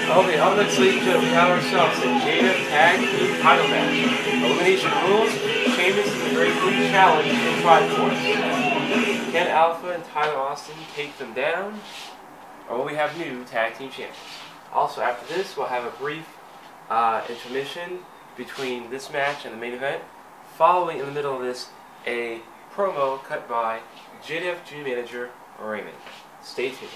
Okay, up next, ladies and gentlemen, we have ourselves a Jada Tag Team title match. Elimination rules, Sheamus and the Great Khali challenge in Triforce. Can Alpha and Tyler Austin take them down? Or will we have new tag team champions? Also, after this, we'll have a brief intermission between this match and the main event. Following, in the middle of this, a promo cut by JDF Junior Manager Raymond. Stay tuned.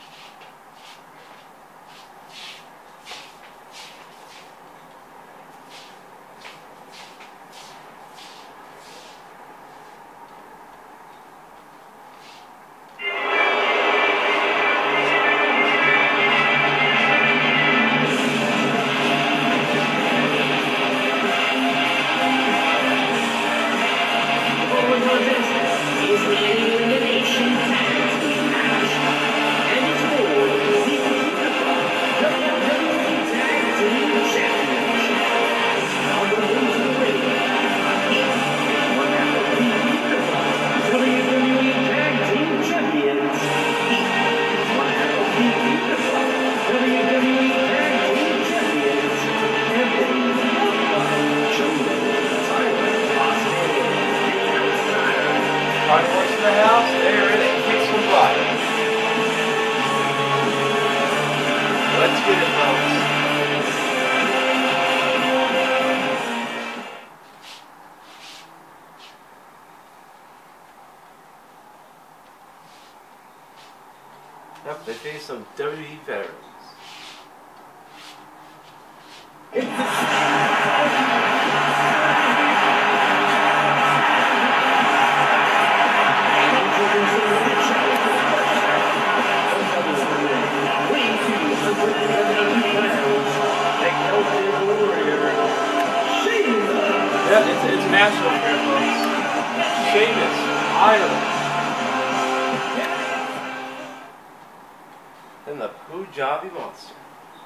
Triforce in the house, there it is, kick some butt. Let's get it, folks. Yep, they face some WWE veterans. Yeah, it's national here, folks. Sheamus, Ireland. And the Punjabi Monster.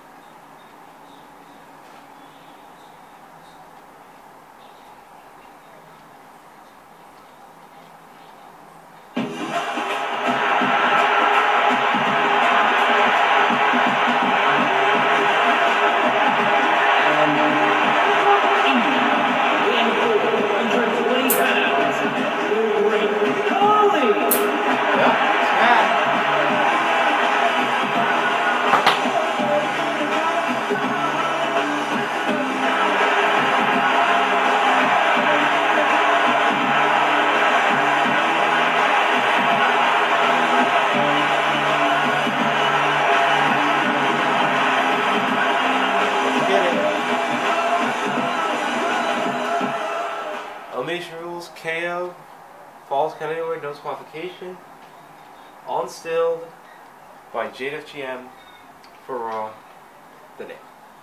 Elimination rules, KO, falls count anywhere, no disqualification, unstilled by JFGM for Raw, the name.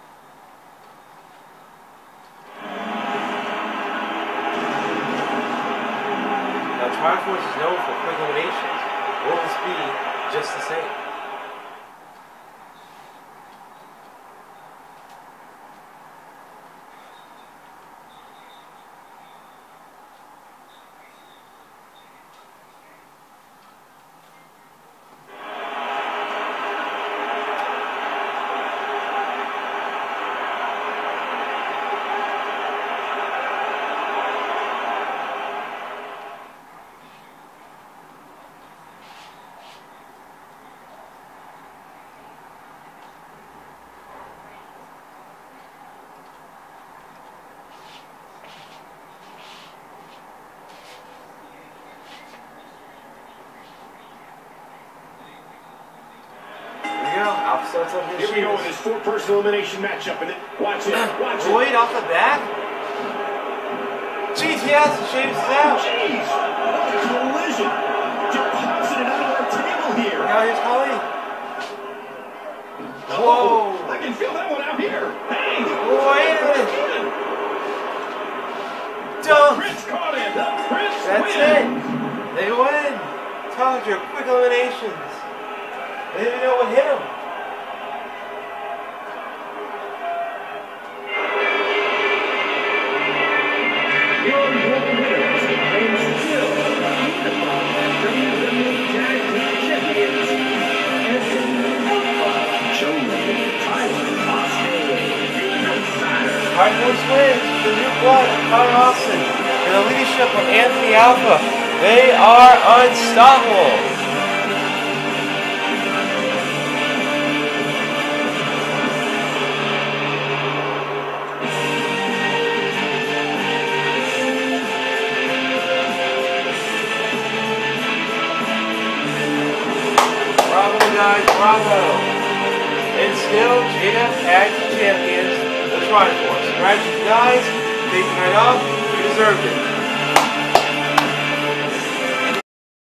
Now Triforce is known for quick eliminations. Will this be just the same? Here we go with this four-person elimination matchup, and watch it, watch it. Wait, off the bat? GTS and Sheamus is out. Jeez, what a collision. Deposited out of our table here. Now here's Khali. Whoa. I can feel that one out here. Hey. Wait a minute. Dunk. Prince caught him. The Prince That's wins. it. They win. Told you, quick eliminations. They didn't even know what hit them. Your winners and still WWE Tag Team Champions, Alpha, Chosen, Tyler Triforce wins. The new blood of Tyler Austin and the leadership of Anthony Alpha. They are unstoppable. Bravo, guys, bravo. And still, Jada Tag Team Champions, the Triforce. Congratulations, guys. Take the night off. You deserved it.